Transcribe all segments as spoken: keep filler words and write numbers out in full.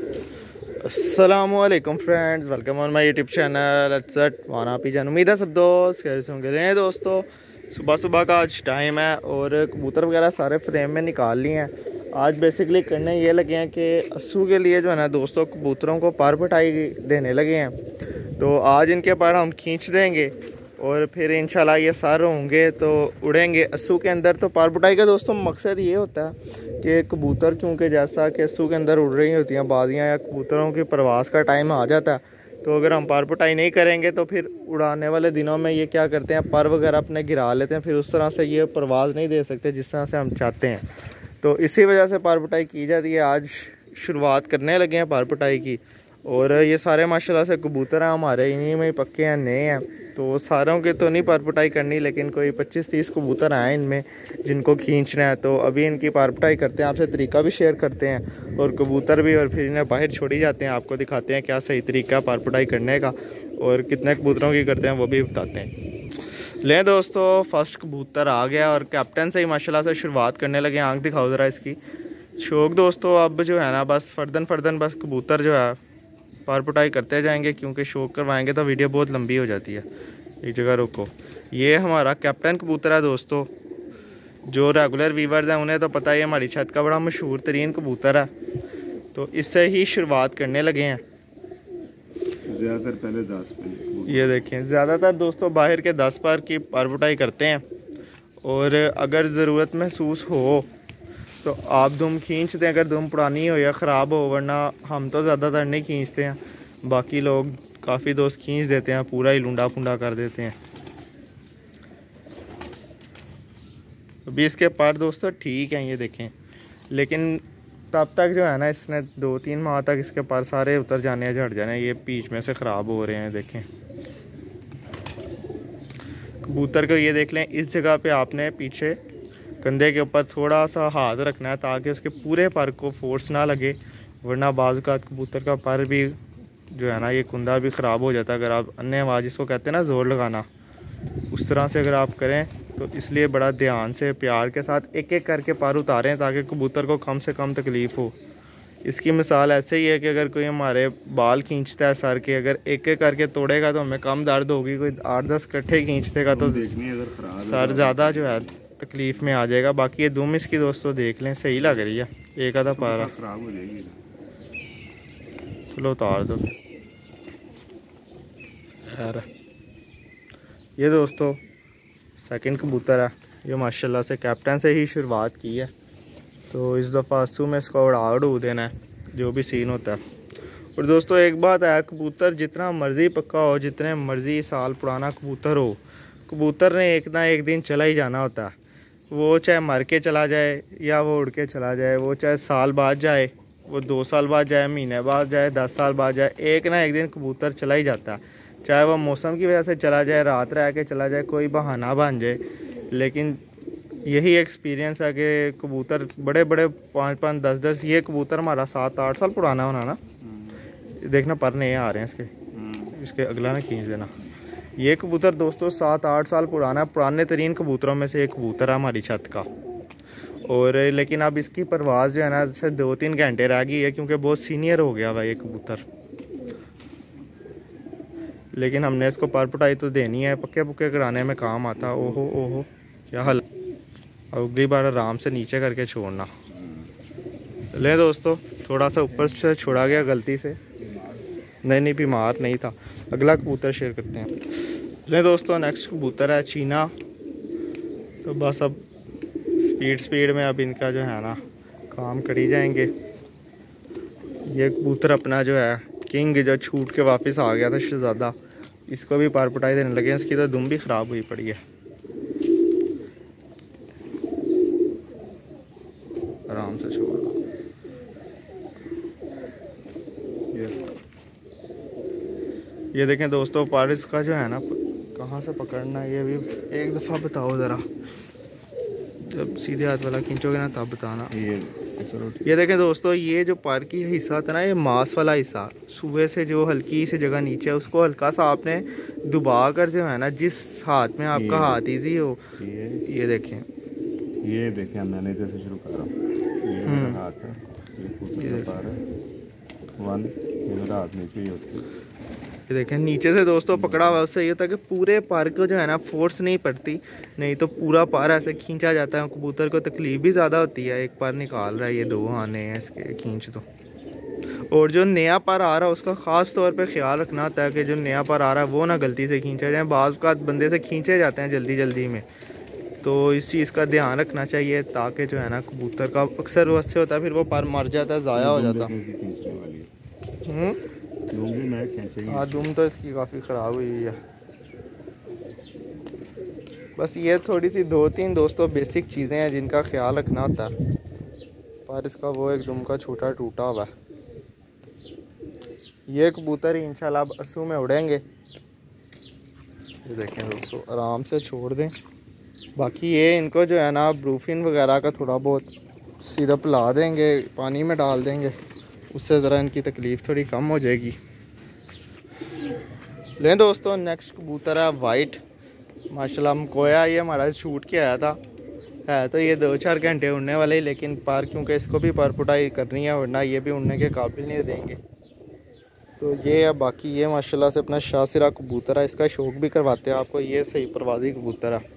अस्सलामुअलैकुम friends, welcome on my YouTube channel एट वाना पी जान। उम्मीद है सब दोस्त कैसे होंगे। रहे दोस्तों, सुबह सुबह का आज टाइम है और कबूतर वगैरह सारे फ्रेम में निकाल लिए हैं। आज बेसिकली करने ये लगे हैं कि अस्सू के लिए जो है ना दोस्तों, कबूतरों को पर पटाई देने लगे हैं। तो आज इनके पर हम खींच देंगे और फिर इंशाल्लाह ये सर होंगे तो उड़ेंगे अस्सू के अंदर। तो पार बुटाई का दोस्तों मकसद ये होता है कि कबूतर, क्योंकि जैसा कि अस्सू के अंदर उड़ रही होती हैं बाजियाँ या कबूतरों की परवास का टाइम आ जाता है, तो अगर हम पार पुटाई नहीं करेंगे तो फिर उड़ाने वाले दिनों में ये क्या करते हैं, पर वगैरह अपने गिरा लेते हैं। फिर उस तरह से ये परवाज़ नहीं दे सकते जिस तरह से हम चाहते हैं। तो इसी वजह से पार पुटाई की जाती है। आज शुरुआत करने लगे हैं पार पुटाई की। और ये सारे माशाल्लाह से कबूतर हैं हमारे, इन्हीं में पक्के हैं, नए हैं। तो सारों के तो नहीं पार पुटाई करनी, लेकिन कोई पच्चीस तीस कबूतर हैं इनमें जिनको खींचना है। तो अभी इनकी पार पुटाई करते हैं, आपसे तरीका भी शेयर करते हैं और कबूतर भी, और फिर इन्हें बाहर छोड़ी जाते हैं। आपको दिखाते हैं क्या सही तरीका पार पुटाई करने का और कितने कबूतरों की करते हैं वो भी बताते हैं। लें दोस्तों, फर्स्ट कबूतर आ गया और कैप्टन से ही माशाल्लाह से शुरुआत करने लगे। आँख दिखाओ ज़रा इसकी। शौक दोस्तों अब जो है ना, बस फर्दन फर्दन बस कबूतर जो है पार पुटाई करते जाएंगे, क्योंकि शौक करवाएंगे तो वीडियो बहुत लंबी हो जाती है। एक जगह रुको। ये हमारा कैप्टन कबूतर है दोस्तों। जो रेगुलर व्यूवर्स हैं उन्हें तो पता ही है, हमारी छत का बड़ा मशहूर तरीन कबूतर है। तो इससे ही शुरुआत करने लगे हैं। ज़्यादातर पहले दस पर, ये देखें, ज़्यादातर दोस्तों बाहर के दस पर की पार पुटाई करते हैं। और अगर ज़रूरत महसूस हो तो आप दुम खींच दें, अगर दुम पुरानी हो या ख़राब हो। वरना हम तो ज़्यादातर नहीं खींचते हैं, बाकी लोग काफ़ी दोस्त खींच देते हैं, पूरा ही लुंडा फुंडा कर देते हैं। अभी इसके पर दोस्तों ठीक हैं, ये देखें। लेकिन तब तक जो है ना, इसने दो तीन माह तक इसके पर सारे उतर जाने, झड़ जाने, ये बीच में से ख़राब हो रहे हैं। देखें कबूतर को, ये देख लें, इस जगह पे आपने पीछे कंधे के ऊपर थोड़ा सा हाथ रखना है ताकि उसके पूरे पर को फोर्स ना लगे। वरना बाज़ का कबूतर का पर भी जो है ना, ये कुंदा भी ख़राब हो जाता है। अगर आप अन्य आवाज़ जिसको कहते हैं ना, ज़ोर लगाना, उस तरह से अगर आप करें तो इसलिए बड़ा ध्यान से प्यार के साथ एक एक करके पर उतारें ताकि कबूतर को कम से कम तकलीफ़ हो। इसकी मिसाल ऐसे ही है कि अगर कोई हमारे बाल खींचता है सर के, अगर एक एक करके तोड़ेगा तो हमें कम दर्द होगी। कोई आठ दस कट्ठे खींच देगा तो सर ज़्यादा जो है तकलीफ़ में आ जाएगा। बाकी ये दुम इसकी दोस्तों देख लें, सही लग रही है। एक आधा पारा खराब हो जाएगी। चलो उतार दो यार। ये दोस्तों सेकंड कबूतर है। ये माशाल्लाह से कैप्टन से ही शुरुआत की है। तो इस दफ़ा अस्सू में इसको उड़ा उड़ा देना है, जो भी सीन होता है। और दोस्तों एक बात है, कबूतर जितना मर्ज़ी पक्का हो, जितने मर्ज़ी साल पुराना कबूतर हो, कबूतर ने एक ना एक दिन चला ही जाना होता है। वो चाहे मर के चला जाए या वो उड़ के चला जाए, वो चाहे साल बाद जाए, वो दो साल बाद जाए, महीने बाद जाए, दस साल बाद जाए, एक ना एक दिन कबूतर चला ही जाता है। चाहे वो मौसम की वजह से चला जाए, रात रह के चला जाए, कोई बहाना बन जाए। लेकिन यही एक्सपीरियंस है कि कबूतर बड़े बड़े पाँच पाँच दस दस, ये कबूतर हमारा सात आठ साल पुराना होना ना, देखना पर नहीं आ रहे हैं इसके इसके अगला ना खींच देना। ये कबूतर दोस्तों सात आठ साल पुराना, पुराने तरीन कबूतरों में से एक कबूतर है हमारी छत का। और लेकिन अब इसकी परवाज़ जो है ना, शायद दो तीन घंटे रह गई है, क्योंकि बहुत सीनियर हो गया हुआ ये कबूतर। लेकिन हमने इसको पर पुटाई तो देनी है, पक्के पुक्के कराने में काम आता है। ओहो ओहो क्या हाल। अब अगली बार आराम से नीचे करके छोड़ना। ले दोस्तों, थोड़ा सा ऊपर से छोड़ा गया गलती से, नहीं नहीं बीमार नहीं था। अगला कबूतर शेयर करते हैं। ले दोस्तों, नेक्स्ट कबूतर है चीना। तो बस अब स्पीड स्पीड में अब इनका जो है ना काम करी जाएंगे। ये कबूतर अपना जो है किंग, जो छूट के वापस आ गया था शहज़ादा, इसको भी पार पुटाई देने लगे। इसकी तो दुम भी ख़राब हुई पड़ी है। आराम से छोड़ दो। ये देखें दोस्तों, पारिस का जो है ना, कहाँ से पकड़ना है ये भी एक दफ़ा बताओ ज़रा। जब सीधे हाथ वाला खींचोगे ना तब बताना। ये ये देखें दोस्तों, ये जो पर की हिस्सा था ना, ये मांस वाला हिस्सा, सुबह से जो हल्की सी जगह नीचे है, उसको हल्का सा आपने दबा कर जो है ना, जिस हाथ में आपका हाथ ईजी हो, ये, ये देखें, ये देखें, मैंने इधर से शुरू कर रहा हूँ। ये हाथ है, ये वन मेरा हाथ नीचे ही उसके। ये देखें नीचे से दोस्तों पकड़ा हुआ, उससे ये होता है कि पूरे पर को जो है ना फोर्स नहीं पड़ती, नहीं तो पूरा पर ऐसे खींचा जाता है। कबूतर को तकलीफ भी ज़्यादा होती है। एक पर निकाल रहा है, ये दो आने हैं इसके, खींच दो। और जो नया पर आ रहा है उसका ख़ास तौर पे ख्याल रखना होता है कि जो नया पर आ रहा है वो ना गलती से खींचा जाए। बाज़ का बंदे से खींचे जाते हैं जल्दी जल्दी में, तो इस चीज़ का ध्यान रखना चाहिए ताकि जो है ना कबूतर का अक्सर वैसे होता है फिर वो पर मर जाता है, ज़ाया हो जाता है। हाँ दुम तो इसकी काफ़ी ख़राब हुई है। बस ये थोड़ी सी दो तीन दोस्तों बेसिक चीज़ें हैं जिनका ख्याल रखना होता है। पर इसका वो एक दुम का छोटा टूटा हुआ है। ये कबूतर ही इंशाल्लाह अब अस्सू में उड़ेंगे। ये देखें दोस्तों, आराम से छोड़ दें। बाकी ये इनको जो है ना ब्रूफिन वगैरह का थोड़ा बहुत सिरप ला देंगे, पानी में डाल देंगे, उससे ज़रा इनकी तकलीफ़ थोड़ी कम हो जाएगी। लें दोस्तों, नेक्स्ट कबूतर है वाइट। माशाल्लाह मकोया ये हमारा शूट के आया था। है तो ये दो चार घंटे उड़ने वाले ही, लेकिन पर क्योंकि इसको भी पर पुटाई करनी है वरना ये भी उड़ने के काबिल नहीं रहेंगे। तो ये है, बाकी ये माशाल्लाह से अपना शासिरा कबूतर है। इसका शौक भी करवाते हैं आपको। ये सही परवाजी कबूतर है।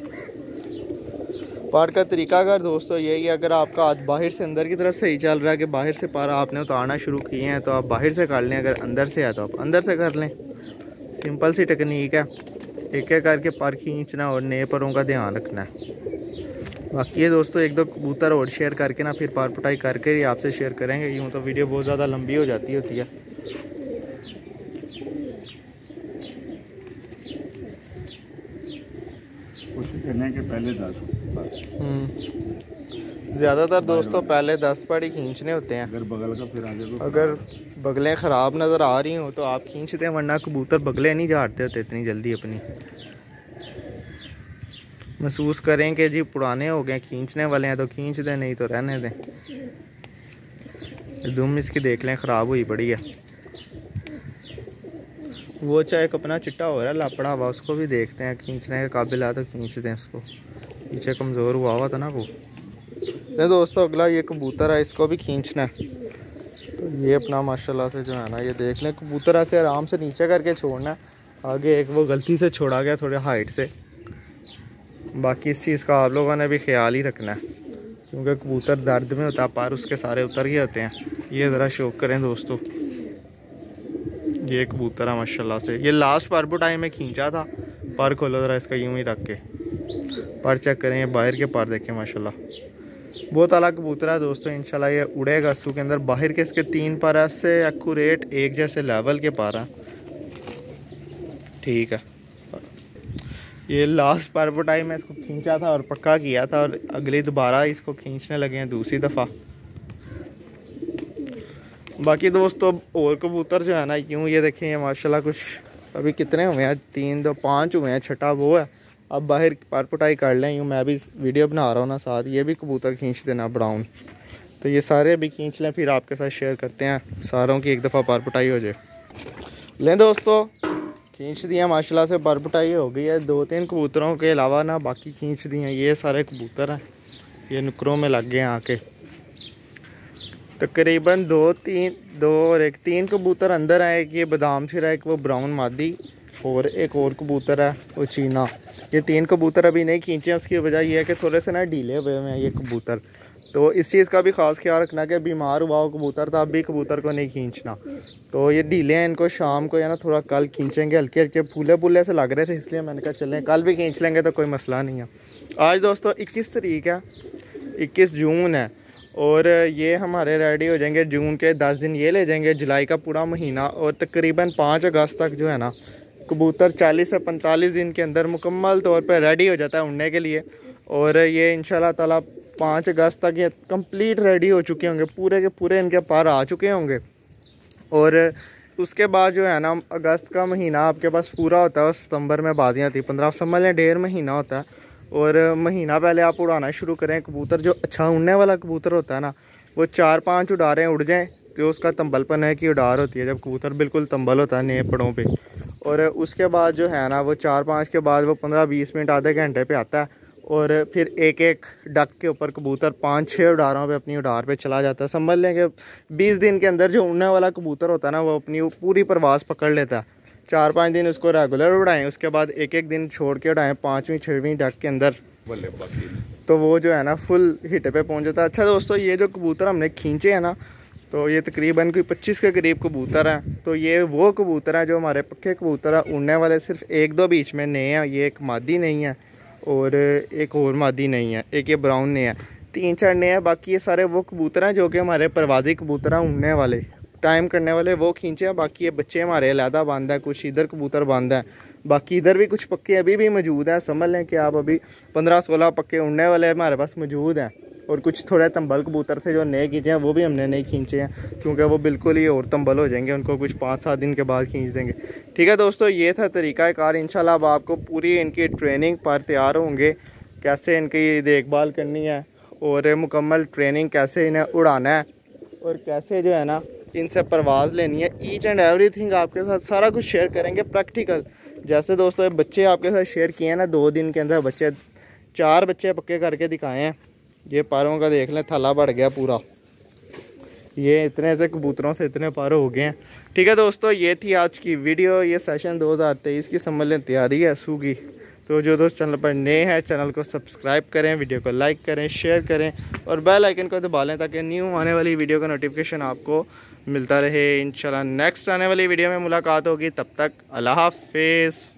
पार का तरीका अगर दोस्तों यही है, अगर आपका हाथ बाहर से अंदर की तरफ सही चल रहा है कि बाहर से पार आपने उतारना शुरू किए हैं तो आप बाहर से कर लें, अगर अंदर से है तो आप अंदर से कर लें। सिंपल सी टेक्निक है, एक एक करके पर खींचना और नए परों का ध्यान रखना है। बाकी ये दोस्तों एक दो कबूतर और शेयर करके ना फिर पार पुटाई करके ही आपसे शेयर करेंगे, यूँ तो वीडियो बहुत ज़्यादा लंबी हो जाती होती है। करने के पहले दस ज़्यादातर दोस्तों पहले दस पर ही खींचने होते हैं। अगर बगल का फिर आगे तो अगर बगलें ख़राब नज़र आ रही हो तो आप खींचते हैं, वरना कबूतर बगलें नहीं झाड़ते होते इतनी जल्दी। अपनी महसूस करें कि जी पुराने हो गए, खींचने वाले हैं तो खींच दें, नहीं तो रहने दें। दुम इसकी देख लें ख़राब हुई पड़ी है। वो चाहे एक अपना चिट्टा हो रहा है लापड़ा हुआ, उसको भी देखते हैं, खींचने के काबिल है तो खींच दें उसको। पीछे कमज़ोर हुआ हुआ था ना वो। नहीं दोस्तों, अगला ये कबूतर है, इसको भी खींचना है। तो ये अपना माशाल्लाह से जो है ना, ये देख लें कबूतर ऐसे आराम से नीचे करके छोड़ना है। आगे एक वो गलती से छोड़ा गया थोड़े हाइट से। बाकी इस चीज़ का आप लोगों ने भी ख्याल ही रखना है क्योंकि कबूतर दर्द में होता है, पर उसके सारे उतर गए होते हैं। ये ज़रा शौक करें दोस्तों। ये कबूतर है माशाल्लाह से, ये लास्ट पर बुटाई में खींचा था। पर खोलो ज़रा इसका यूँ ही रख के, पर चेक करें। ये बाहर के पर देखें माशाल्लाह, बहुत आला कबूतर है दोस्तों। इंशाल्लाह ये उड़ेगा अस्सू के अंदर। बाहर के इसके तीन पर है, से एक्यूरेट एक जैसे लेवल के पर है। ठीक है, ये लास्ट पर बुटाई में इसको खींचा था और पक्का किया था, और अगली दोबारा इसको खींचने लगे हैं दूसरी दफ़ा। बाकी दोस्तों और कबूतर जो है ना यूँ, ये देखें ये माशाल्लाह कुछ अभी कितने हुए हैं, तीन दो पाँच हुए हैं, छठा वो है। अब बाहर पर पुटाई कर लें, यूँ मैं भी वीडियो बना रहा हूँ ना साथ। ये भी कबूतर खींच देना ब्राउन, तो ये सारे भी खींच लें, फिर आपके साथ शेयर करते हैं। सारों की एक दफ़ा पर पुटाई हो जाए। लें दोस्तों, खींच दिया माशाल्लाह से, पर पुटाई हो गई है। दो तीन कबूतरों के अलावा ना बाकी खींच दिए हैं। ये सारे कबूतर हैं, ये नुकरों में लग गए हैं आके। तकरीबन दो तीन दो और एक तीन कबूतर अंदर आए। एक ये बादाम सिरा, एक वो ब्राउन मादी, और एक और कबूतर है वो चीना। ये तीन कबूतर अभी नहीं खींचे हैं। उसकी वजह यह है कि थोड़े से ना ढीले हुए हैं ये कबूतर। तो इस चीज़ का भी ख़ास ख्याल रखना कि बीमार हुआ हो कबूतर तो अब भी कबूतर को नहीं खींचना। तो ये ढीले हैं, इनको शाम को या ना थोड़ा कल खींचेंगे। हल्के हल्के फूले फूले से लग रहे थे, इसलिए मैंने कहा चलें कल भी खींच लेंगे तो कोई मसला नहीं है। आज दोस्तों इक्कीस तारीख है, इक्कीस जून है, और ये हमारे रेडी हो जाएंगे जून के दस दिन। ये ले जाएंगे जुलाई का पूरा महीना, और तकरीबन पाँच अगस्त तक जो है ना कबूतर चालीस से पैंतालीस दिन के अंदर मुकम्मल तौर पर रेडी हो जाता है उड़ने के लिए। और ये इंशाल्लाह ताला पाँच अगस्त तक ये कंप्लीट रेडी हो चुके होंगे, पूरे के पूरे इनके पार आ चुके होंगे। और उसके बाद जो है ना अगस्त का महीना आपके पास पूरा होता है, सितंबर में बाजियाँ थी पंद्रह समझ लें, डेढ़ महीना होता है। और महीना पहले आप उड़ाना शुरू करें कबूतर। जो अच्छा उड़ने वाला कबूतर होता है ना, वो चार पाँच उड़ारें उड़ जाएँ तो उसका तंबलपन है कि उड़ार होती है, जब कबूतर बिल्कुल तंबल होता है नए पड़ों पे। और उसके बाद जो है ना वो चार पाँच के बाद वो पंद्रह बीस मिनट आधे घंटे पे आता है, और फिर एक एक डक के ऊपर कबूतर पाँच छः उड़ारों पे अपनी उड़ार पे चला जाता है। समझ लें कि बीस दिन के अंदर जो उड़ने वाला कबूतर होता है ना, वो अपनी पूरी परवास पकड़ लेता है। चार पाँच दिन उसको रेगुलर उड़ाएं, उसके बाद एक एक दिन छोड़ के उड़ाएं पाँचवीं छठवीं डक के अंदर, तो वो जो है ना फुल हिट पे पहुंच जाता है। अच्छा दोस्तों, ये जो कबूतर हमने खींचे हैं ना, तो ये तकरीबन कोई पच्चीस के करीब कबूतर हैं। तो ये वो कबूतर हैं जो हमारे पक्के कबूतर हैं उड़ने वाले, सिर्फ एक दो बीच में नए हैं। ये एक मादी नहीं है और एक और मादी नहीं है, एक ये ब्राउन नहीं है, तीन चार नए हैं। बाकी ये सारे वो कबूतर हैं जो कि हमारे परवाज़ी कबूतर हैं, उड़ने वाले, टाइम करने वाले, वो खींचे हैं। बाकी ये बच्चे हमारे अलहदा बंद हैं, कुछ इधर कबूतर बंद हैं, बाकी इधर भी कुछ पक्के अभी भी मौजूद हैं। समझ लें कि आप अभी पंद्रह सोलह पक्के उड़ने वाले हमारे पास मौजूद हैं। और कुछ थोड़े तंबल कबूतर थे जो नए खींचे हैं, वो भी हमने नहीं खींचे हैं क्योंकि वो बिल्कुल ही और तंबल हो जाएंगे, उनको कुछ पाँच सात दिन के बाद खींच देंगे। ठीक है दोस्तों, ये था तरीक़ाकार। इंशाल्लाह अब आपको पूरी इनकी ट्रेनिंग पर तैयार होंगे, कैसे इनकी देखभाल करनी है और मुकम्मल ट्रेनिंग कैसे इन्हें उड़ाना है और कैसे जो है ना इनसे परवाज़ लेनी है। ईच एंड एवरीथिंग आपके साथ सारा कुछ शेयर करेंगे प्रैक्टिकल। जैसे दोस्तों बच्चे आपके साथ शेयर किए हैं ना, दो दिन के अंदर बच्चे चार बच्चे पक्के करके दिखाए हैं। ये पारों का देख लें, थला बढ़ गया पूरा, ये इतने से कबूतरों से इतने पार हो गए हैं। ठीक है दोस्तों, ये थी आज की वीडियो। ये सेशन दो हज़ार तेईस की समझ लें तैयारी है सू की। तो जो दोस्त चैनल पर नए हैं, चैनल को सब्सक्राइब करें, वीडियो को लाइक करें, शेयर करें और बेल आइकन को दबा लें ताकि न्यू आने वाली वीडियो का नोटिफिकेशन आपको मिलता रहे। इंशाल्लाह नेक्स्ट आने वाली वीडियो में मुलाकात होगी, तब तक अल्लाह हाफिज़।